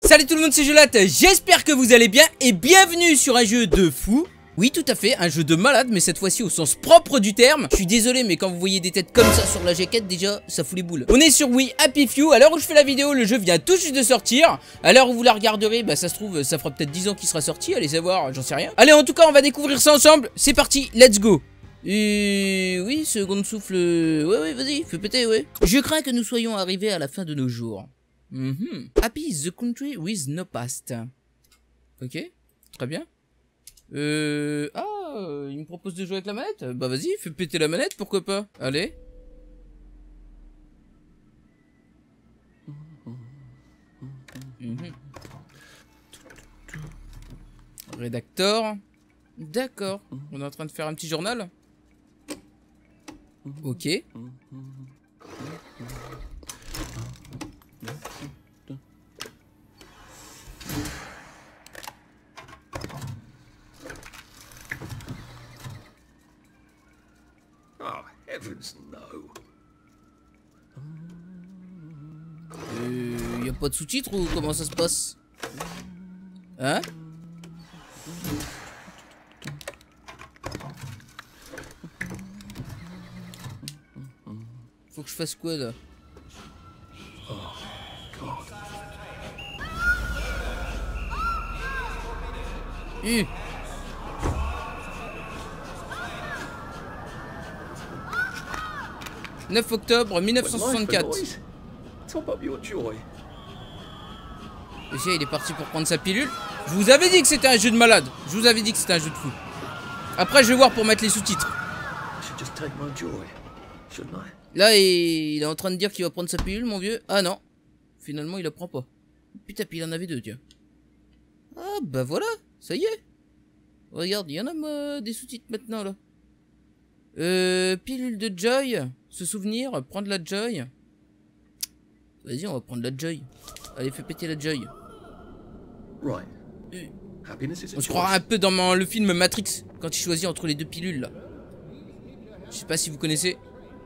Salut tout le monde, c'est Gelatte, j'espère que vous allez bien et bienvenue sur un jeu de fou. Oui, tout à fait, un jeu de malade, mais cette fois-ci au sens propre du terme. Je suis désolé, mais quand vous voyez des têtes comme ça sur la jaquette, déjà, ça fout les boules. On est sur Wii Happy Few, à l'heure où je fais la vidéo, le jeu vient tout juste de sortir. À l'heure où vous la regarderez, bah ça se trouve, ça fera peut-être 10 ans qu'il sera sorti, allez savoir, j'en sais rien. Allez, en tout cas, on va découvrir ça ensemble, c'est parti, let's go. Oui, seconde souffle, ouais, vas-y, fais péter, ouais. Je crains que nous soyons arrivés à la fin de nos jours. Happy is the country with no past. Ok, très bien. Il me propose de jouer avec la manette. Bah vas-y, fais péter la manette, pourquoi pas. Allez. Rédacteur. D'accord. On est en train de faire un petit journal. Ok. Y a pas de sous-titres ou comment ça se passe? Hein? Faut que je fasse quoi là? « 9 octobre 1964. » Déjà il est parti pour prendre sa pilule. Je vous avais dit que c'était un jeu de malade. Je vous avais dit que c'était un jeu de fou. Après je vais voir pour mettre les sous-titres. Là il est en train de dire qu'il va prendre sa pilule, mon vieux. Ah non, finalement il la prend pas. Putain, puis il en avait deux, tiens. Ah bah voilà, ça y est. Regarde, il y en a des sous-titres maintenant là. Pilule de Joy. Se souvenir, prendre la Joy. Vas-y, on va prendre la Joy. Allez, fais péter la Joy. On se croirait un peu dans le film Matrix, quand il choisit entre les deux pilules là. Je sais pas si vous connaissez.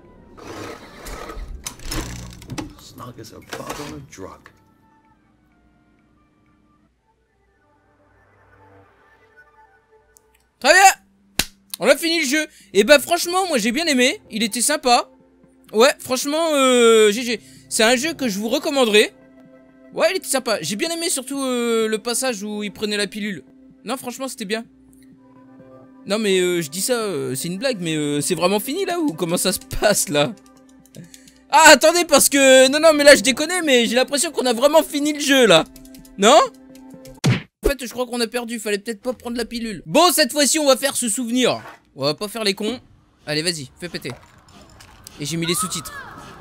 Très bien. On a fini le jeu. Et bah franchement, moi j'ai bien aimé. Il était sympa. Ouais, franchement, GG. C'est un jeu que je vous recommanderais. Ouais, il était sympa. J'ai bien aimé surtout le passage où il prenait la pilule. Non, franchement, c'était bien. Non, mais je dis ça, c'est une blague, mais c'est vraiment fini là ou comment ça se passe là? Ah, attendez, parce que... Non, mais là je déconne, mais j'ai l'impression qu'on a vraiment fini le jeu là. Non? En fait, je crois qu'on a perdu. Fallait peut-être pas prendre la pilule. Bon, cette fois-ci, on va faire ce souvenir. On va pas faire les cons. Allez, vas-y, fais péter. Et j'ai mis les sous-titres.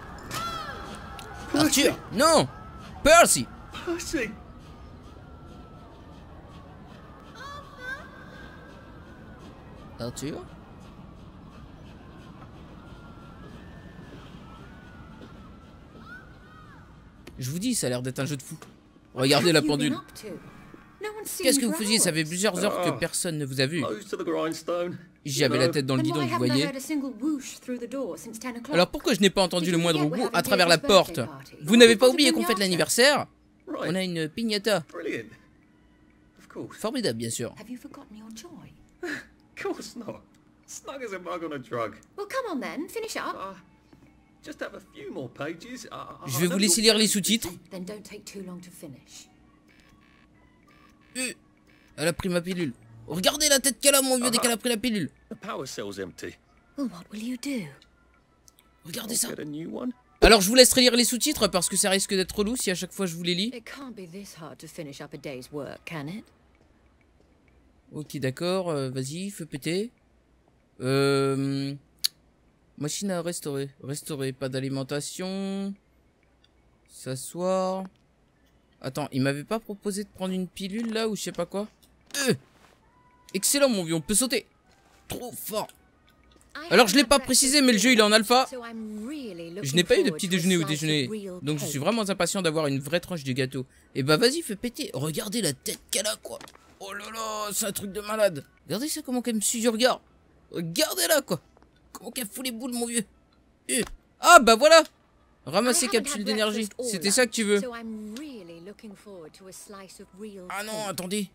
Arthur, non. Percy. Arthur. Je vous dis, ça a l'air d'être un jeu de fou. Regardez la pendule. Qu'est-ce que vous faisiez? Ça fait plusieurs heures que personne ne vous a vu. J'avais la tête dans le guidon, vous voyez. Alors pourquoi je n'ai pas entendu le moindre bout à travers la porte? Vous n'avez pas oublié qu'on fête l'anniversaire? On a une piñata. Formidable, bien sûr. Je vais vous laisser lire les sous-titres. Elle a pris ma pilule. Regardez la tête qu'elle a, mon vieux, dès qu'elle a pris la pilule. Regardez ça. Alors je vous laisserai lire les sous-titres parce que ça risque d'être relou si à chaque fois je vous les lis. Ok, d'accord, vas-y, fais péter. Machine à restaurer. Restaurer, pas d'alimentation. S'asseoir. Attends, il m'avait pas proposé de prendre une pilule là ou je sais pas quoi. Excellent mon vieux, on peut sauter. Trop fort. Alors je l'ai pas précisé mais le jeu il est en alpha. Je n'ai pas eu de petit déjeuner ou déjeuner. Donc je suis vraiment impatient d'avoir une vraie tranche du gâteau. Et bah vas-y, fais péter. Regardez la tête qu'elle a quoi. Oh là là, c'est un truc de malade. Regardez ça comment qu'elle me suit du regard. Regardez là quoi. Comment qu'elle fout les boules mon vieux. Ah bah voilà. Ramasser capsule d'énergie. C'était ça que tu veux. Ah non, attendez.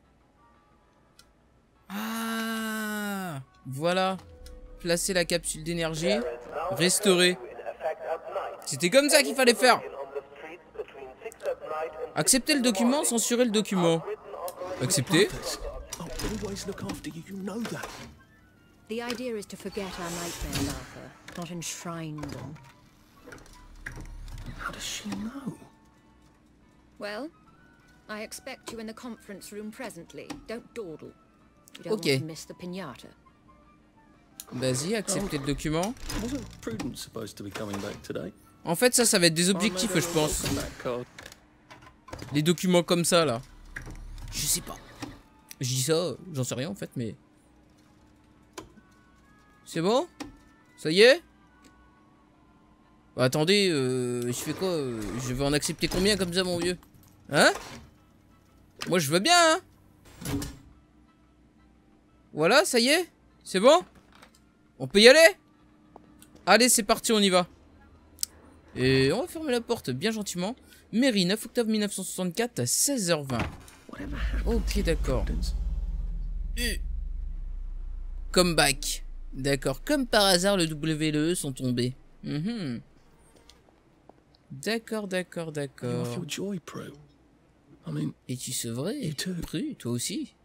Ah, voilà. Placer la capsule d'énergie. Restaurer. C'était comme ça qu'il fallait faire. Accepter le document, censurer le document. Accepter. The idea is to forget our nightmares, Arthur, not enshrine them. How does she know? Well, I expect you in the conference room presently. Don't dawdle. You don't Ok. want to miss the piñata. Vas-y, accepter le document. Wasn't Prudence supposed to be coming back today? En fait, ça va être des objectifs, je pense. Les documents comme ça, là. Je sais pas. Je dis ça, j'en sais rien, en fait, mais... C'est bon? Ça y est? Bah, attendez, je fais quoi? Je vais en accepter combien comme ça, mon vieux? Hein? Moi, je veux bien, hein? Voilà, ça y est? C'est bon? On peut y aller? Allez, c'est parti, on y va. Et on va fermer la porte bien gentiment. Mairie, 9 octobre 1964 à 16h20. Ok, d'accord. Comeback. D'accord, comme par hasard, le W et le E sont tombés. D'accord, d'accord, d'accord. Es-tu sevré? Pru, toi aussi?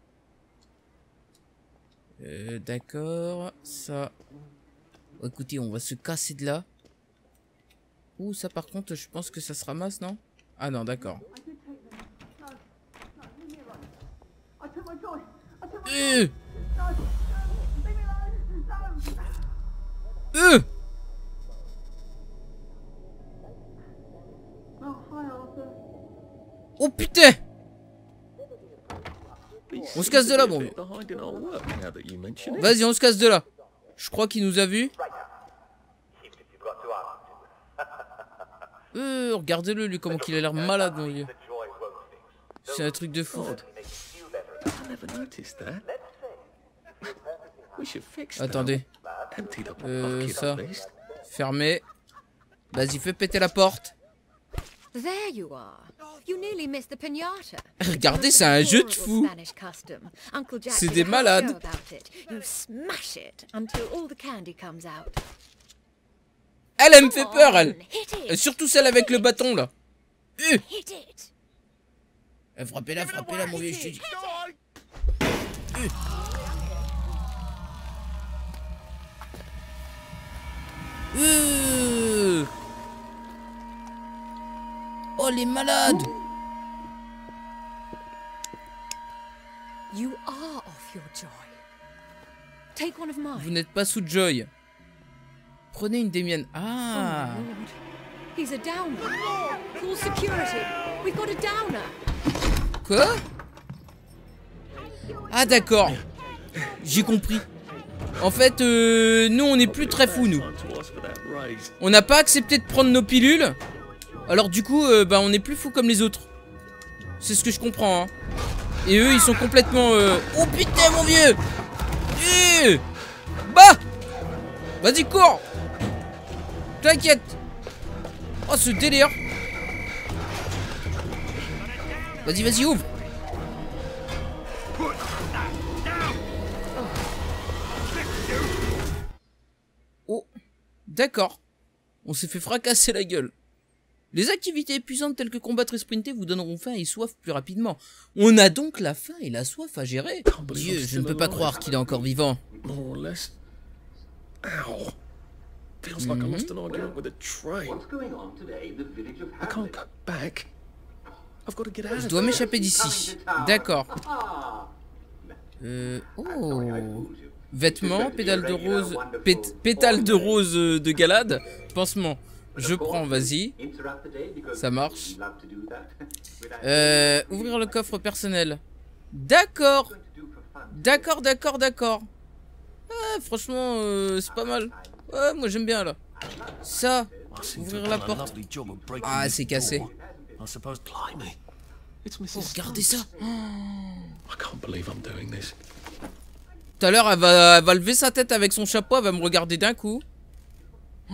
D'accord, ça... Oh, écoutez, on va se casser de là. Ouh, ça par contre, je pense que ça se ramasse, non? Ah non, d'accord. Oh putain! On se casse de là, bon vieux. Vas-y, on se casse de là. Je crois qu'il nous a vus. Regardez-le, lui, comment qu'il a l'air malade, mon vieux. C'est un truc de fou. Attendez. Ça. Fermé. Vas-y, fais péter la porte. There you are. You nearly missed the piñata. Regardez, c'est un jeu de fou. C'est des malades. You smash it until all the candy comes out. Elle me fait peur, elle. Surtout celle avec le bâton, là. Frappez-la, mon vieux, je te dis. Oh, les malades. You are off your joy. Take one of mine. Vous n'êtes pas sous Joy. Prenez une des miennes. Ah. Oh my lord. He's a downer. Call security. We've got a downer. Quoi? Ah d'accord. J'ai compris. En fait, nous on n'est plus très fous, nous. On n'a pas accepté de prendre nos pilules. Alors du coup, bah on n'est plus fous comme les autres. C'est ce que je comprends, hein. Et eux, ils sont complètement... Oh putain, mon vieux. Bah. Vas-y, cours. T'inquiète. Oh, ce délire. Vas-y, vas-y, ouvre. Oh, d'accord. On s'est fait fracasser la gueule. Les activités épuisantes telles que combattre et sprinter vous donneront faim et soif plus rapidement. On a donc la faim et la soif à gérer. Dieu, je ne peux pas croire qu'il est encore vivant. Je dois m'échapper d'ici. D'accord. Oh. Vêtements, pédale de rose, pétale de rose de Galade, pansement. Je prends, vas-y. Ça marche. Ouvrir le coffre personnel. D'accord. D'accord, d'accord, d'accord. Ah, franchement, c'est pas mal. Ouais, moi j'aime bien là. Ça. Ouvrir la porte. Ah, c'est cassé. Oh, regardez ça. Tout à l'heure, elle va lever sa tête avec son chapeau, elle va me regarder d'un coup.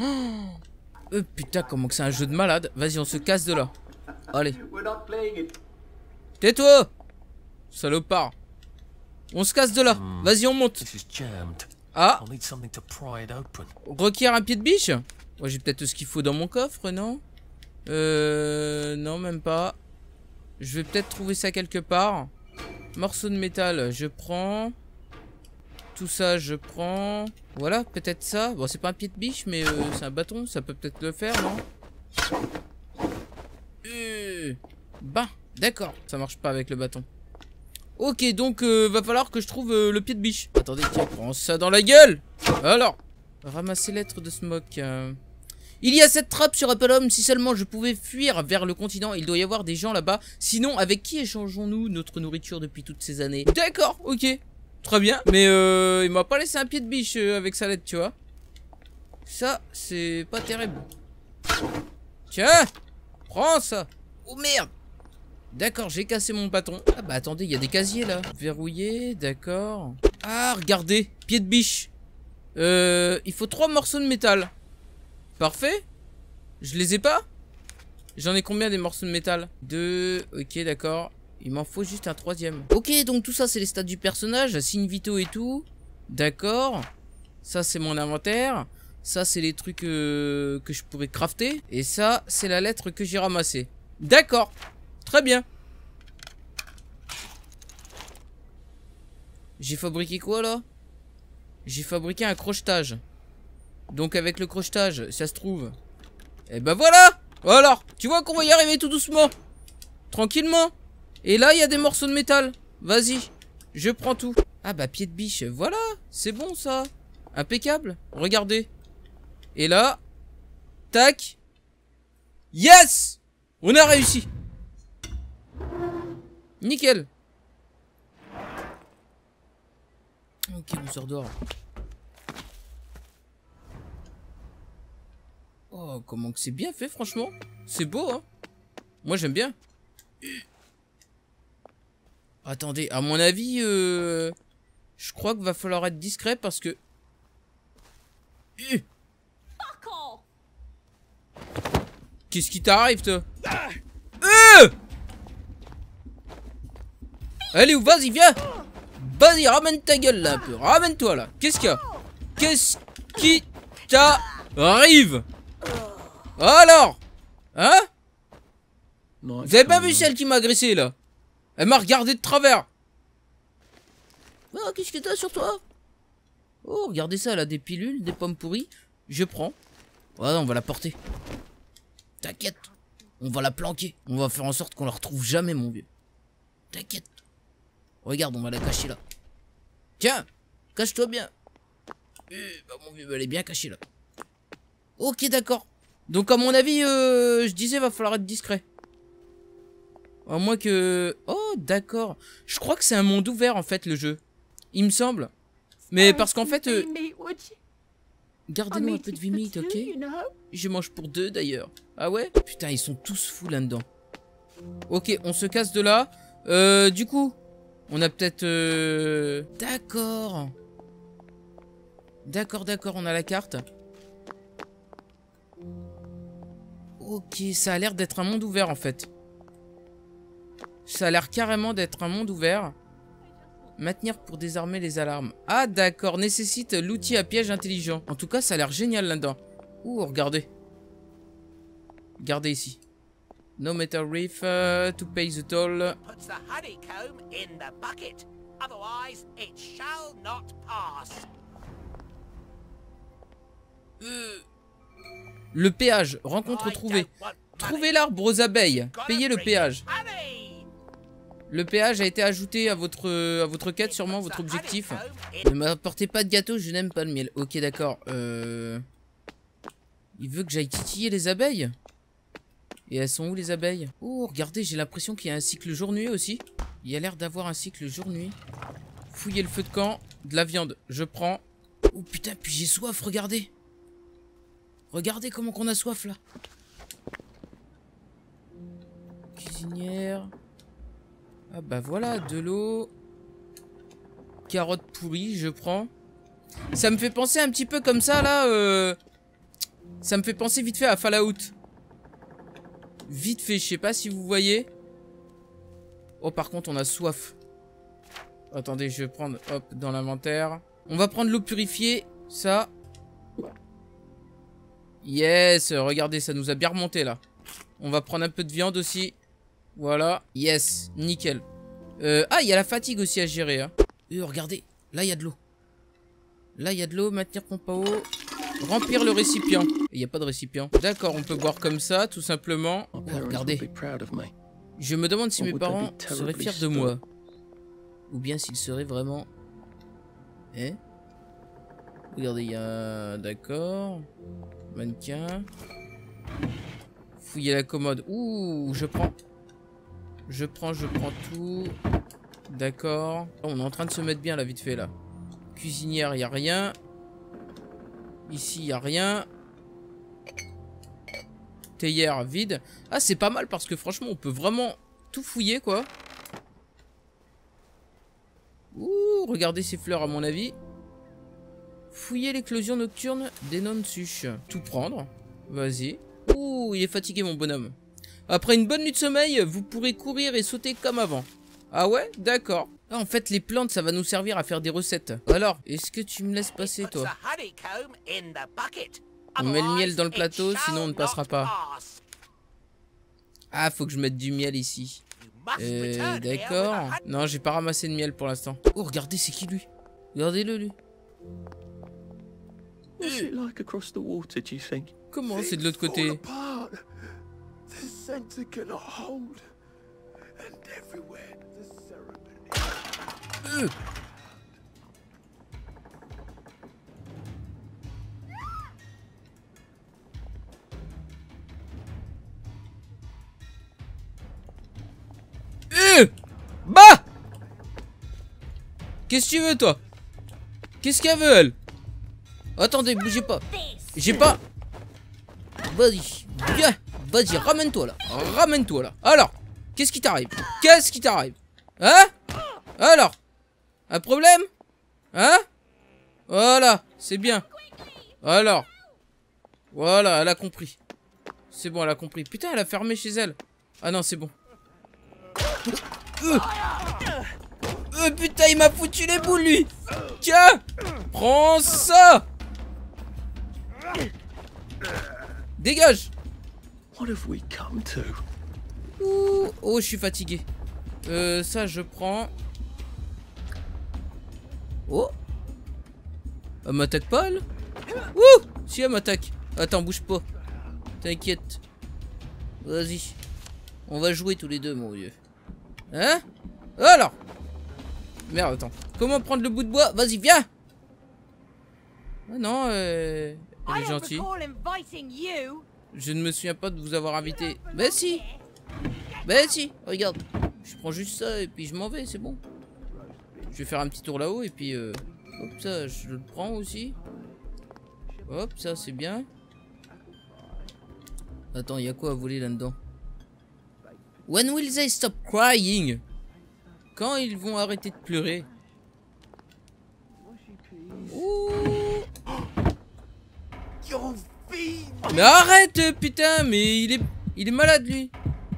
Putain, comment que c'est un jeu de malade. Vas-y, on se casse de là. Allez. Tais-toi! Salopard. On se casse de là. Vas-y, on monte. This is jammed. Ah, I'll need something to pry it open. requiert un pied de biche. Ouais, j'ai peut-être ce qu'il faut dans mon coffre, non? Non, même pas. Je vais peut-être trouver ça quelque part. Morceau de métal, je prends. Tout ça, je prends. Voilà, peut-être ça. Bon, c'est pas un pied de biche, mais c'est un bâton. Ça peut peut-être le faire, non? Bah, d'accord. Ça marche pas avec le bâton. Ok, donc va falloir que je trouve le pied de biche. Attendez, tiens, prends ça dans la gueule. Alors, ramasser lettre de Smoke. Il y a cette trappe sur Apple. Si seulement je pouvais fuir vers le continent, il doit y avoir des gens là-bas. Sinon, avec qui échangeons-nous notre nourriture depuis toutes ces années? D'accord, ok. Très bien. Mais il m'a pas laissé un pied de biche avec sa lettre, tu vois. Ça, c'est pas terrible. Tiens, prends ça. Oh merde. D'accord, j'ai cassé mon bâton. Ah bah attendez, il y a des casiers là. Verrouillé, d'accord. Ah, regardez, pied de biche. Il faut 3 morceaux de métal. Parfait. Je les ai pas? J'en ai combien des morceaux de métal? 2, ok, d'accord. Il m'en faut juste un 3e. Ok, donc tout ça c'est les stats du personnage, signe vitaux et tout. D'accord. Ça c'est mon inventaire. Ça c'est les trucs que je pourrais crafter. Et ça c'est la lettre que j'ai ramassée. D'accord. Très bien. J'ai fabriqué quoi là? J'ai fabriqué un crochetage. Donc avec le crochetage, ça se trouve. Et ben voilà. Alors, tu vois qu'on va y arriver tout doucement. Tranquillement. Et là, il y a des morceaux de métal. Vas-y, je prends tout. Ah bah pied de biche, voilà. C'est bon ça. Impeccable. Regardez. Et là. Tac. Yes. On a réussi. Nickel. Ok, on sort dehors. Oh, comment que c'est bien fait, franchement. C'est beau, hein. Moi, j'aime bien. Attendez, à mon avis, je crois qu'il va falloir être discret parce que... Qu'est-ce qui t'arrive, toi? Allez, vas-y, viens. Vas-y, ramène ta gueule, là, un peu. Ramène-toi, là. Qu'est-ce qu'il y a? Qu'est-ce qui t'arrive? Alors? Hein? Vous avez pas vu celle qui m'a agressé, là? Elle m'a regardé de travers. Oh, qu'est-ce que t'as sur toi? Oh, regardez ça, elle a des pilules, des pommes pourries. Je prends. Voilà, on va la porter. T'inquiète. On va la planquer. On va faire en sorte qu'on la retrouve jamais, mon vieux. T'inquiète. Regarde, on va la cacher là. Tiens, cache-toi bien. Bah, mon vieux, elle est bien cachée là. Ok, d'accord. Donc, à mon avis, je disais, va falloir être discret. À moins que... Oh, d'accord. Je crois que c'est un monde ouvert, en fait, le jeu. Il me semble. Mais parce qu'en fait... Gardez-nous un peu de vimite, ok? Je mange pour 2, d'ailleurs. Ah ouais? Putain, ils sont tous fous là-dedans. Ok, on se casse de là. Du coup, on a peut-être... D'accord. D'accord, on a la carte. Ok, ça a l'air d'être un monde ouvert, en fait. Ça a l'air carrément d'être un monde ouvert. Maintenir pour désarmer les alarmes. Ah d'accord, nécessite l'outil à piège intelligent. En tout cas, ça a l'air génial là-dedans. Ouh, regardez. Regardez ici. No matter if to pay the toll. Puts the honeycomb in the bucket. Otherwise, it shall not pass. Le péage, rencontre trouvée. Trouvez l'arbre aux abeilles. Payez le péage. Le péage a été ajouté à votre quête, sûrement, votre objectif. Ne m'apportez pas de gâteau, je n'aime pas le miel. Ok, d'accord. Il veut que j'aille titiller les abeilles. Et elles sont où, les abeilles? Oh, regardez, j'ai l'impression qu'il y a un cycle jour-nuit aussi. Il y a l'air d'avoir un cycle jour-nuit. Fouiller le feu de camp. De la viande, je prends. Oh putain, puis j'ai soif, regardez. Regardez comment qu'on a soif, là. Cuisinière... Ah bah voilà, de l'eau. Carottes pourries, je prends. Ça me fait penser un petit peu comme ça là. Ça me fait penser vite fait à Fallout. Vite fait, je sais pas si vous voyez. Oh, par contre, on a soif. Attendez, je vais prendre, hop, dans l'inventaire. On va prendre l'eau purifiée, ça. Yes, regardez, ça nous a bien remonté, là. On va prendre un peu de viande aussi. Voilà, yes, nickel. Ah, il y a la fatigue aussi à gérer, hein. Regardez, là, il y a de l'eau. Là, il y a de l'eau, maintenir pompe à eau. Remplir le récipient. Il n'y a pas de récipient. D'accord, on peut boire comme ça, tout simplement. Oh, regardez. Je me demande si mes parents seraient fiers de moi. Ou bien s'ils seraient vraiment... Hein? Regardez, il y a... D'accord. Mannequin. Fouiller la commode. Ouh, je prends. Je prends tout. D'accord. On est en train de se mettre bien, là, vite fait, là. Cuisinière, il n'y a rien. Ici, il n'y a rien. Théière, vide. Ah, c'est pas mal parce que franchement, on peut vraiment tout fouiller, quoi. Ouh, regardez ces fleurs, à mon avis. Fouiller l'éclosion nocturne des nonnes-suches. Tout prendre. Vas-y. Ouh, il est fatigué, mon bonhomme. Après une bonne nuit de sommeil, vous pourrez courir et sauter comme avant. Ah ouais? D'accord. Ah, en fait, les plantes, ça va nous servir à faire des recettes. Alors, est-ce que tu me laisses passer, toi? On met le miel dans le plateau, sinon on ne passera pas. Ah, faut que je mette du miel ici. D'accord. Non, j'ai pas ramassé de miel pour l'instant. Oh, regardez, c'est qui, lui? Regardez-le, lui. Comment c'est de l'autre côté? Bah! Qu'est-ce que tu veux, toi? Qu'est-ce qu'elle veut, elle? Attendez, bougez pas. J'ai pas... Vas-y, viens. Vas-y, ramène-toi, là. Ramène-toi, là. Alors, qu'est-ce qui t'arrive? Qu'est-ce qui t'arrive? Hein? Alors? Un problème? Hein? Voilà, c'est bien. Alors. Voilà, elle a compris. C'est bon, elle a compris. Putain, elle a fermé chez elle. Ah non, c'est bon. Putain, il m'a foutu les boules, lui. Tiens, prends ça. Dégage. Ouh. Oh, je suis fatigué. Ça, je prends. Oh. Elle m'attaque pas, elle? Ouh. Si, elle m'attaque. Attends, bouge pas. T'inquiète. Vas-y. On va jouer tous les deux, mon vieux. Hein? Alors. Merde, attends. Comment prendre le bout de bois? Vas-y, viens. Ah non, elle est gentille. Je ne me souviens pas de vous avoir invité. Bah si. Bah si, regarde. Je prends juste ça et puis je m'en vais, c'est bon. Je vais faire un petit tour là-haut et puis... hop, ça, je le prends aussi. Hop, ça, c'est bien. Attends, il y a quoi à voler là-dedans? When will they stop crying? Quand ils vont arrêter de pleurer? Ouh. Mais arrête, putain, mais il est malade, lui.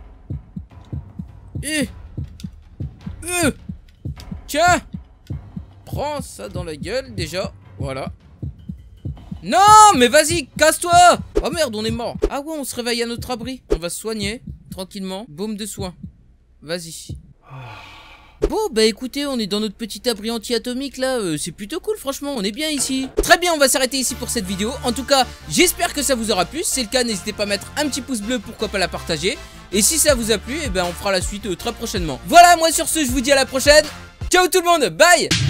Tiens. Prends ça dans la gueule, déjà. Voilà. Non, mais vas-y, casse-toi. Oh merde, on est mort. Ah ouais, on se réveille à notre abri. On va se soigner, tranquillement. Baume de soin. Vas-y. Bon, bah écoutez, on est dans notre petit abri anti-atomique là, c'est plutôt cool, franchement, on est bien ici. Très bien, on va s'arrêter ici pour cette vidéo. En tout cas, j'espère que ça vous aura plu. Si c'est le cas, n'hésitez pas à mettre un petit pouce bleu, pourquoi pas la partager. Et si ça vous a plu, eh ben on fera la suite très prochainement. Voilà, moi sur ce, je vous dis à la prochaine. Ciao tout le monde, bye.